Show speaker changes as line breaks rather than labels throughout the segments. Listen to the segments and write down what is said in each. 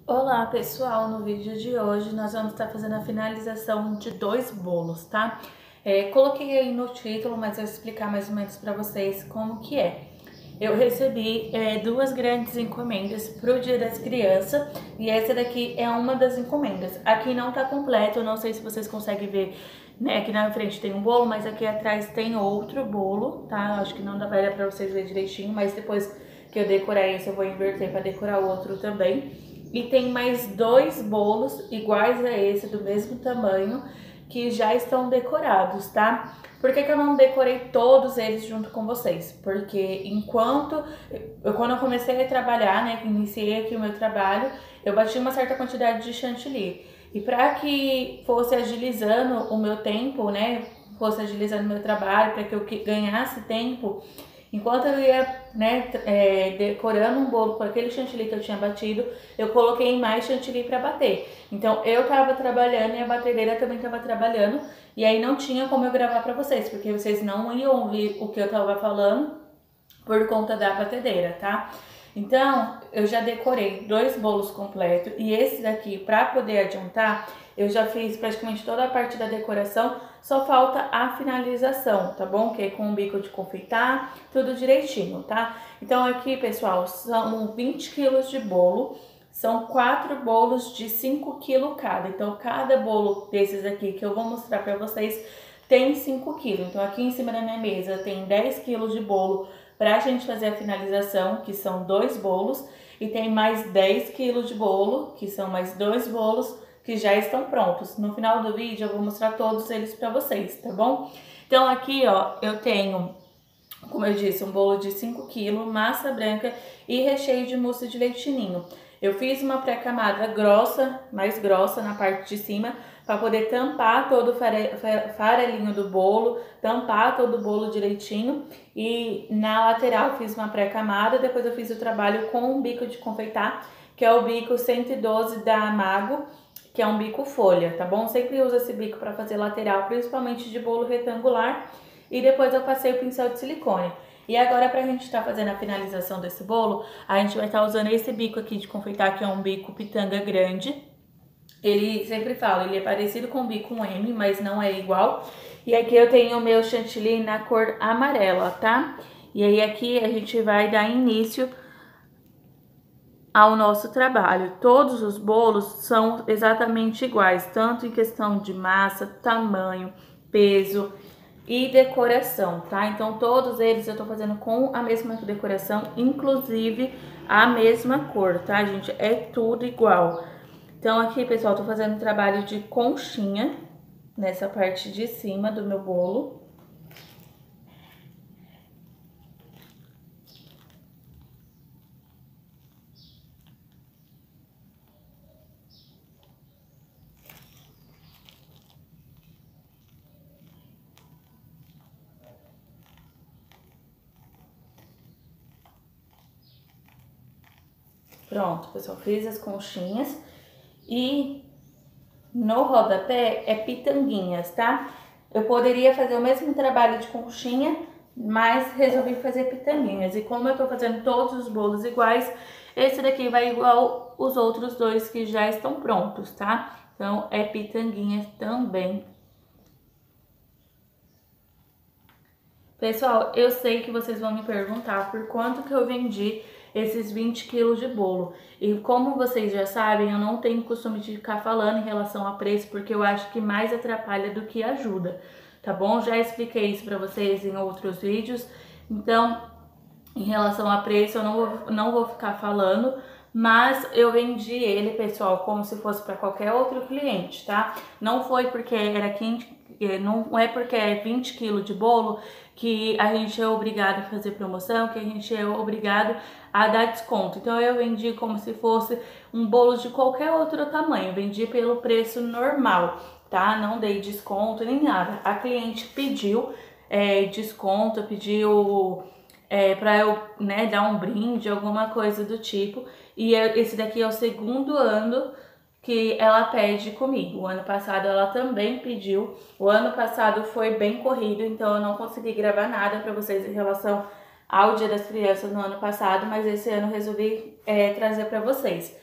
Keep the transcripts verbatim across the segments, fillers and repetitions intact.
Olá pessoal, no vídeo de hoje nós vamos estar fazendo a finalização de dois bolos, tá? É, coloquei aí no título, mas eu vou explicar mais ou menos para vocês como que é. Eu recebi é, duas grandes encomendas para o Dia das Crianças e essa daqui é uma das encomendas. Aqui não tá completo, eu não sei se vocês conseguem ver, né? Aqui na frente tem um bolo, mas aqui atrás tem outro bolo, tá? Acho que não dá para vocês verem direitinho, mas depois que eu decorar esse eu vou inverter para decorar o outro também. E tem mais dois bolos iguais a esse, do mesmo tamanho, que já estão decorados, tá? Por que que eu não decorei todos eles junto com vocês? Porque enquanto... Eu, quando eu comecei a trabalhar, né, iniciei aqui o meu trabalho, eu bati uma certa quantidade de chantilly. E para que fosse agilizando o meu tempo, né, fosse agilizando o meu trabalho, para que eu ganhasse tempo... Enquanto eu ia, né, é, decorando um bolo com aquele chantilly que eu tinha batido, eu coloquei mais chantilly para bater. Então eu tava trabalhando e a batedeira também tava trabalhando, e aí não tinha como eu gravar para vocês, porque vocês não iam ouvir o que eu tava falando por conta da batedeira, tá? Então, eu já decorei dois bolos completos e esse daqui, para poder adiantar, eu já fiz praticamente toda a parte da decoração, só falta a finalização, tá bom? Que é com o bico de confeitar, tudo direitinho, tá? Então aqui, pessoal, são vinte quilos de bolo, são quatro bolos de cinco quilos cada. Então, cada bolo desses aqui que eu vou mostrar pra vocês tem cinco quilos. Então, aqui em cima da minha mesa tem dez quilos de bolo pra gente fazer a finalização, que são dois bolos, e tem mais dez quilos de bolo, que são mais dois bolos, que já estão prontos. No final do vídeo eu vou mostrar todos eles pra vocês, tá bom? Então aqui, ó, eu tenho, como eu disse, um bolo de cinco quilos, massa branca e recheio de mousse de leite ninho. Eu fiz uma pré-camada grossa, mais grossa na parte de cima, para poder tampar todo o farelinho do bolo, tampar todo o bolo direitinho. E na lateral fiz uma pré-camada, depois eu fiz o trabalho com um bico de confeitar, que é o bico cento e doze da Mago, que é um bico folha, tá bom? Sempre uso esse bico para fazer lateral, principalmente de bolo retangular. E depois eu passei o pincel de silicone. E agora, pra gente estar tá fazendo a finalização desse bolo, a gente vai estar tá usando esse bico aqui de confeitar, que é um bico pitanga grande. Ele, sempre falo, ele é parecido com o bico M, mas não é igual. E aqui eu tenho o meu chantilly na cor amarela, tá? E aí aqui a gente vai dar início ao nosso trabalho. Todos os bolos são exatamente iguais, tanto em questão de massa, tamanho, peso e decoração, tá? Então todos eles eu tô fazendo com a mesma decoração, inclusive a mesma cor, tá, gente? É tudo igual. Então aqui, pessoal, tô fazendo um trabalho de conchinha nessa parte de cima do meu bolo. Pronto, pessoal, fiz as conchinhas e no rodapé é pitanguinhas, tá? Eu poderia fazer o mesmo trabalho de conchinha, mas resolvi fazer pitanguinhas. E como eu tô fazendo todos os bolos iguais, esse daqui vai igual os outros dois que já estão prontos, tá? Então é pitanguinhas também. Pessoal, eu sei que vocês vão me perguntar por quanto que eu vendi esses vinte quilos de bolo. E como vocês já sabem, eu não tenho costume de ficar falando em relação a preço, porque eu acho que mais atrapalha do que ajuda, tá bom? Já expliquei isso pra vocês em outros vídeos, então, em relação a preço, eu não vou, não vou ficar falando, mas eu vendi ele, pessoal, como se fosse para qualquer outro cliente, tá? Não foi porque era quente, não é porque é vinte quilos de bolo que a gente é obrigado a fazer promoção, que a gente é obrigado a dar desconto. Então eu vendi como se fosse um bolo de qualquer outro tamanho, vendi pelo preço normal, tá? Não dei desconto nem nada. A cliente pediu é, desconto, pediu é, para eu, né, dar um brinde, alguma coisa do tipo. E esse daqui é o segundo ano que ela pede comigo. O ano passado ela também pediu. O ano passado foi bem corrido, então eu não consegui gravar nada para vocês em relação ao Dia das Crianças no ano passado, mas esse ano resolvi é, trazer para vocês.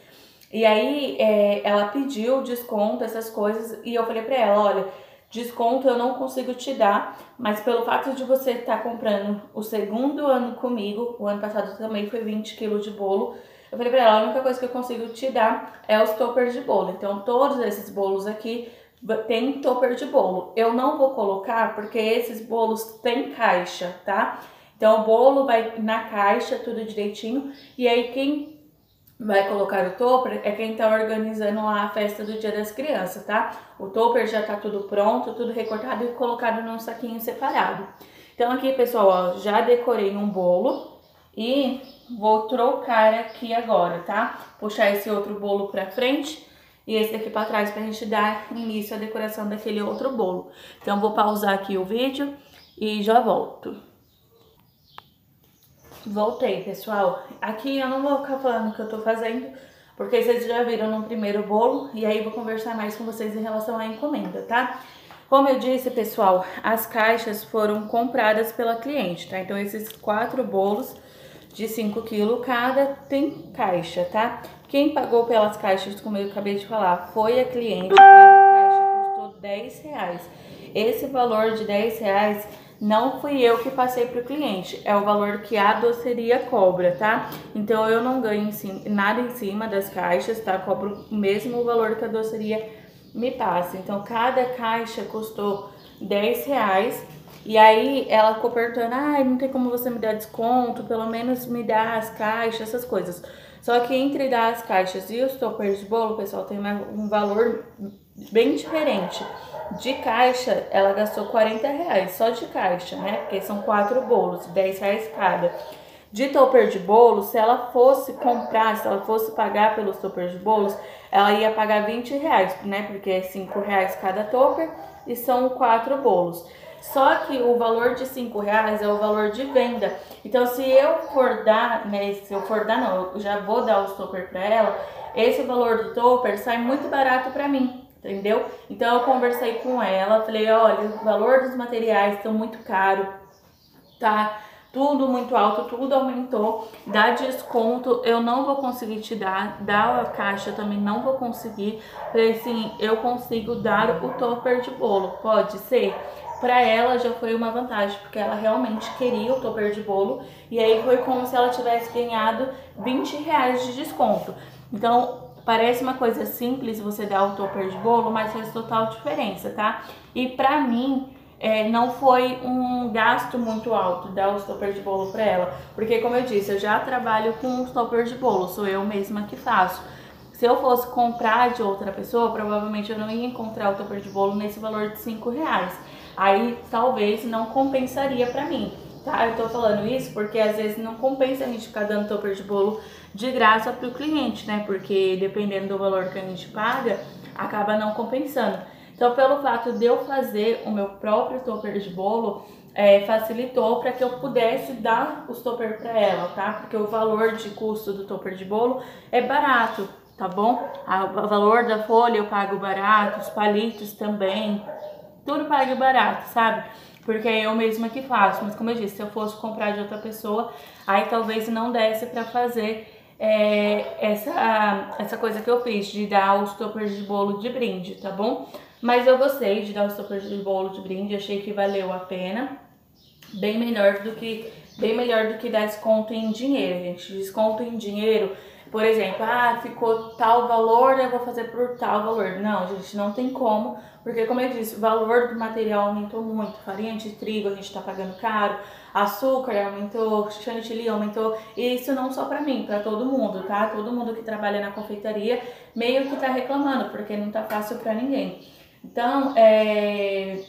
E aí é, ela pediu desconto, essas coisas, e eu falei pra ela, olha, desconto eu não consigo te dar, mas pelo fato de você estar comprando o segundo ano comigo, o ano passado também foi vinte quilos de bolo, eu falei pra ela, a única coisa que eu consigo te dar é os toppers de bolo. Então todos esses bolos aqui tem topper de bolo. Eu não vou colocar porque esses bolos têm caixa, tá? Então o bolo vai na caixa, tudo direitinho, e aí quem vai colocar o topper é quem tá organizando lá a festa do Dia das Crianças, tá? O topper já tá tudo pronto, tudo recortado e colocado num saquinho separado. Então aqui, pessoal, ó, já decorei um bolo e vou trocar aqui agora, tá? Puxar esse outro bolo pra frente e esse daqui pra trás pra gente dar início à decoração daquele outro bolo. Então vou pausar aqui o vídeo e já volto. Voltei, pessoal. Aqui eu não vou ficar falando o que eu tô fazendo, porque vocês já viram no primeiro bolo, e aí vou conversar mais com vocês em relação à encomenda, tá? Como eu disse, pessoal, as caixas foram compradas pela cliente, tá? Então esses quatro bolos de cinco quilos cada tem caixa, tá? Quem pagou pelas caixas, como eu acabei de falar, foi a cliente. Cada caixa custou dez reais. Esse valor de dez reais não fui eu que passei para o cliente, é o valor que a doceria cobra, tá? Então eu não ganho em cima, nada em cima das caixas, tá? Cobro o mesmo valor que a doceria me passa. Então cada caixa custou dez reais. E aí ela ficou perguntando, ah, não tem como você me dar desconto, pelo menos me dá as caixas, essas coisas. Só que entre dar as caixas e os toppers de bolo, pessoal, tem um valor bem diferente. De caixa, ela gastou quarenta reais, só de caixa, né? Porque são quatro bolos, dez reais cada. De topper de bolo, se ela fosse comprar, se ela fosse pagar pelos toppers de bolos, ela ia pagar vinte reais, né? Porque é cinco reais cada topper e são quatro bolos. Só que o valor de cinco reais é o valor de venda. Então, se eu for dar, né? Se eu for dar, não, eu já vou dar os topper para ela. Esse valor do topper sai muito barato para mim, entendeu? Então, eu conversei com ela, falei, olha, o valor dos materiais estão muito caro, tá? Tudo muito alto, tudo aumentou. Dá desconto, eu não vou conseguir te dar. Dá a caixa, também não vou conseguir. Falei assim, eu consigo dar o topper de bolo, pode ser? Pra ela já foi uma vantagem, porque ela realmente queria o topper de bolo. E aí foi como se ela tivesse ganhado vinte reais de desconto. Então, parece uma coisa simples você dar o topper de bolo, mas faz total diferença, tá? E pra mim, é, não foi um gasto muito alto dar os toppers de bolo pra ela. Porque, como eu disse, eu já trabalho com os toppers de bolo, sou eu mesma que faço. Se eu fosse comprar de outra pessoa, provavelmente eu não ia encontrar o topper de bolo nesse valor de cinco reais. Aí talvez não compensaria pra mim, tá? Eu tô falando isso porque às vezes não compensa a gente ficar dando topper de bolo de graça pro cliente, né? Porque dependendo do valor que a gente paga, acaba não compensando. Então, pelo fato de eu fazer o meu próprio topper de bolo, é, facilitou para que eu pudesse dar os topper para ela, tá? Porque o valor de custo do topper de bolo é barato, tá bom? O valor da folha eu pago barato, os palitos também, tudo pago barato, sabe? Porque é eu mesma que faço. Mas como eu disse, se eu fosse comprar de outra pessoa, aí talvez não desse para fazer é, essa, essa coisa que eu fiz, de dar os toppers de bolo de brinde, tá bom? Mas eu gostei de dar os toppers de bolo de brinde, achei que valeu a pena. Bem melhor do que, bem melhor do que dar desconto em dinheiro, gente. Desconto em dinheiro, por exemplo, ah, ficou tal valor, eu vou fazer por tal valor. Não, gente, não tem como, porque como eu disse, o valor do material aumentou muito. Farinha de trigo a gente tá pagando caro, açúcar aumentou, chantilly aumentou, e isso não só pra mim, pra todo mundo, tá? Todo mundo que trabalha na confeitaria meio que tá reclamando, porque não tá fácil pra ninguém. Então, é...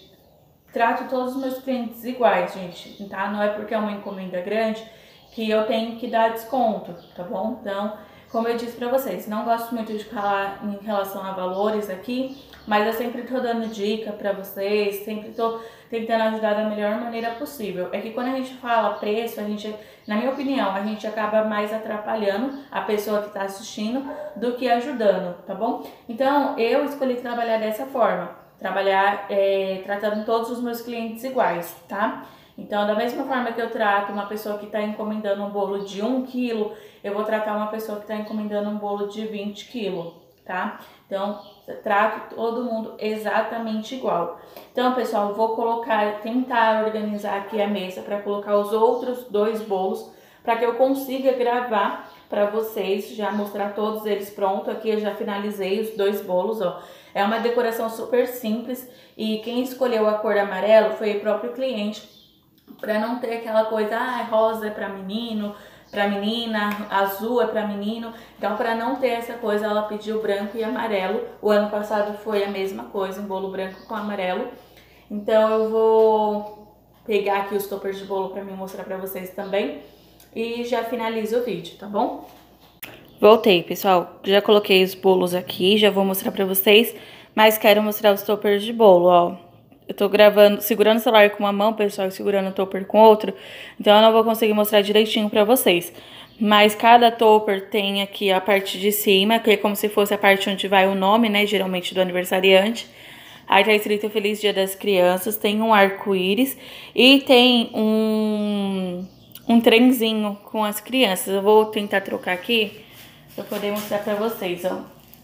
trato todos os meus clientes iguais, gente, tá? Não é porque é uma encomenda grande que eu tenho que dar desconto, tá bom? Então, como eu disse pra vocês, não gosto muito de falar em relação a valores aqui, mas eu sempre tô dando dica pra vocês, sempre tô tentando ajudar da melhor maneira possível. É que quando a gente fala preço, a gente, na minha opinião, a gente acaba mais atrapalhando a pessoa que tá assistindo do que ajudando, tá bom? Então, eu escolhi trabalhar dessa forma. Trabalhar é, tratando todos os meus clientes iguais, tá? Então, da mesma forma que eu trato uma pessoa que está encomendando um bolo de um quilo, eu vou tratar uma pessoa que está encomendando um bolo de vinte quilos, tá? Então, trato todo mundo exatamente igual. Então, pessoal, eu vou colocar, tentar organizar aqui a mesa para colocar os outros dois bolos, para que eu consiga gravar para vocês, já mostrar todos eles pronto. Aqui eu já finalizei os dois bolos, ó. É uma decoração super simples e quem escolheu a cor amarelo foi o próprio cliente, para não ter aquela coisa, ah, rosa é para menino, para menina, azul é para menino. Então, para não ter essa coisa, ela pediu branco e amarelo. O ano passado foi a mesma coisa, um bolo branco com amarelo. Então, eu vou pegar aqui os toppers de bolo para me mostrar para vocês também e já finalizo o vídeo, tá bom? Voltei, pessoal. Já coloquei os bolos aqui, já vou mostrar para vocês, mas quero mostrar os toppers de bolo, ó. Eu tô gravando, segurando o celular com uma mão, pessoal, e segurando o topper com outra. Então, eu não vou conseguir mostrar direitinho pra vocês. Mas cada topper tem aqui a parte de cima, que é como se fosse a parte onde vai o nome, né? Geralmente do aniversariante. Aí tá escrito Feliz Dia das Crianças. Tem um arco-íris e tem um, um trenzinho com as crianças. Eu vou tentar trocar aqui pra poder mostrar pra vocês, ó.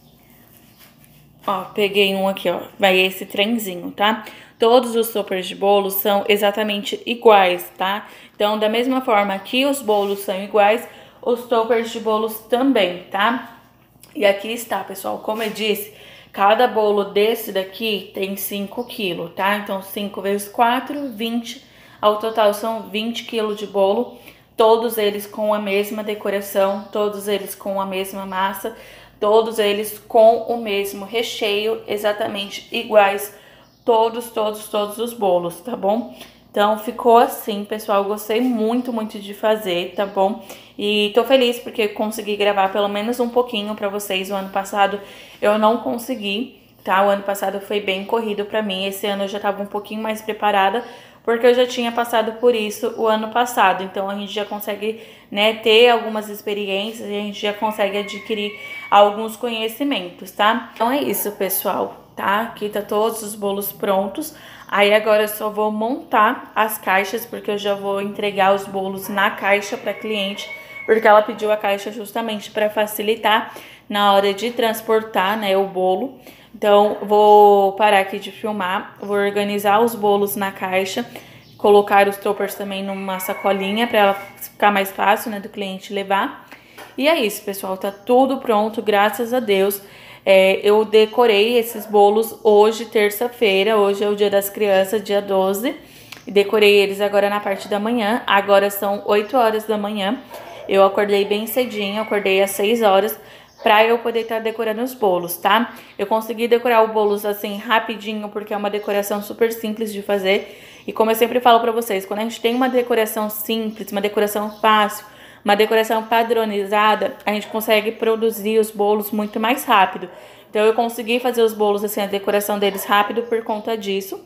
Ó, peguei um aqui, ó. Vai esse trenzinho, tá? Todos os toppers de bolo são exatamente iguais, tá? Então, da mesma forma que os bolos são iguais, os toppers de bolos também, tá? E aqui está, pessoal, como eu disse, cada bolo desse daqui tem cinco quilos, tá? Então, cinco vezes quatro, vinte. Ao total, são vinte quilos de bolo. Todos eles com a mesma decoração, todos eles com a mesma massa, todos eles com o mesmo recheio, exatamente iguais. Todos, todos, todos os bolos, tá bom? Então, ficou assim, pessoal. Gostei muito, muito de fazer, tá bom? E tô feliz porque consegui gravar pelo menos um pouquinho pra vocês. O ano passado eu não consegui, tá? O ano passado foi bem corrido pra mim. Esse ano eu já tava um pouquinho mais preparada, porque eu já tinha passado por isso o ano passado. Então, a gente já consegue, né, ter algumas experiências e a gente já consegue adquirir alguns conhecimentos, tá? Então, é isso, pessoal. Tá? Aqui tá todos os bolos prontos. Aí agora eu só vou montar as caixas, porque eu já vou entregar os bolos na caixa para cliente, porque ela pediu a caixa justamente para facilitar na hora de transportar, né, o bolo. Então, vou parar aqui de filmar, vou organizar os bolos na caixa, colocar os toppers também numa sacolinha para ela ficar mais fácil, né, do cliente levar. E é isso, pessoal, tá tudo pronto, graças a Deus. É, eu decorei esses bolos hoje, terça-feira, hoje é o Dia das Crianças, dia doze. E decorei eles agora na parte da manhã, agora são oito horas da manhã. Eu acordei bem cedinho, acordei às seis horas, pra eu poder estar decorando os bolos, tá? Eu consegui decorar os bolos assim rapidinho, porque é uma decoração super simples de fazer. E como eu sempre falo pra vocês, quando a gente tem uma decoração simples, uma decoração fácil, uma decoração padronizada, a gente consegue produzir os bolos muito mais rápido. Então, eu consegui fazer os bolos, assim, a decoração deles rápido por conta disso.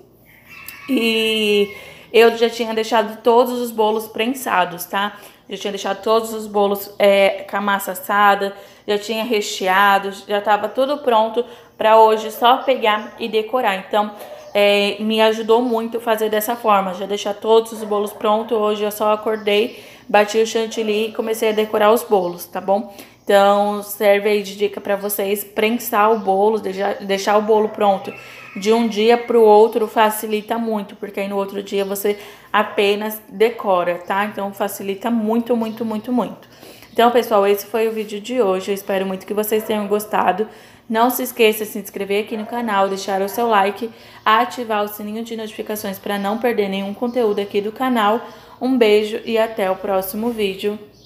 E eu já tinha deixado todos os bolos prensados, tá? Já tinha deixado todos os bolos é, com a massa assada, já tinha recheado, já tava tudo pronto para hoje só pegar e decorar. Então, é, me ajudou muito fazer dessa forma, já deixar todos os bolos prontos. Hoje eu só acordei, bati o chantilly e comecei a decorar os bolos, tá bom? Então, serve aí de dica para vocês, prensar o bolo, deixar, deixar o bolo pronto de um dia pro outro facilita muito, porque aí no outro dia você apenas decora, tá? Então, facilita muito, muito, muito, muito. Então, pessoal, esse foi o vídeo de hoje. Eu espero muito que vocês tenham gostado. Não se esqueça de se inscrever aqui no canal, deixar o seu like, ativar o sininho de notificações para não perder nenhum conteúdo aqui do canal. Um beijo e até o próximo vídeo.